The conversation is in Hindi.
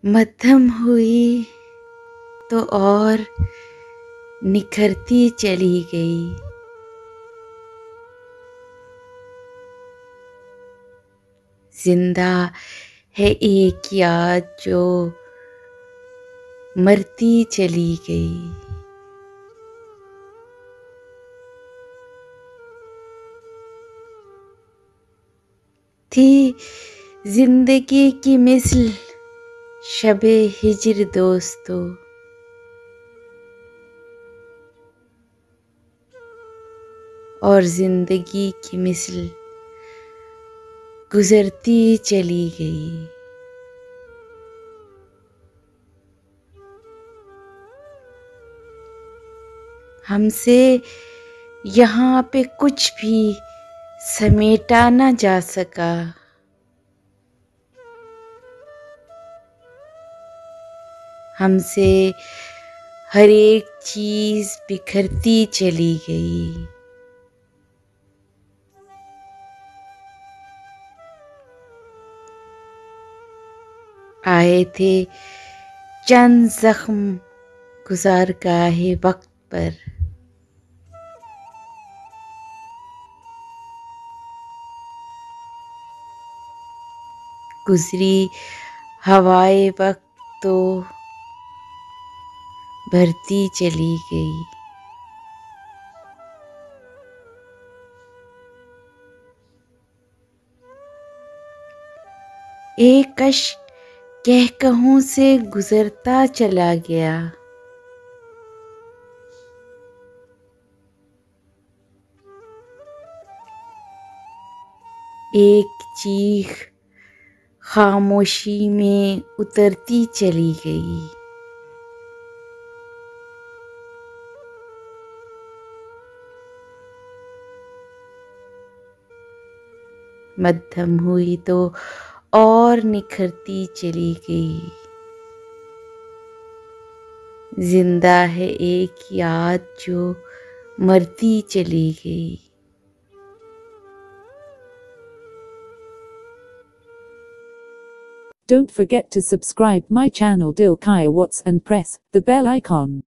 मध्यम हुई तो और निखरती चली गई। जिंदा है एक याद जो मरती चली गई। थी जिंदगी की मिसल शबे हिज्र दोस्तों, और जिंदगी की मिसल गुजरती चली गई। हमसे यहाँ पे कुछ भी समेटा न जा सका। हमसे हर एक चीज बिखरती चली गई। आए थे चंद जख्म गुज़ारगाहे वक्त पर, गुजरी हवाए वक्त तो भरती चली गई। एक कश कह कहूं से गुजरता चला गया। एक चीख खामोशी में उतरती चली गई। मध्यम हुई तो और निखरती चली गई। जिंदा है एक याद जो मरती चली गई। Don't forget to subscribe my channel Dil Kaya Watts and press the bell icon.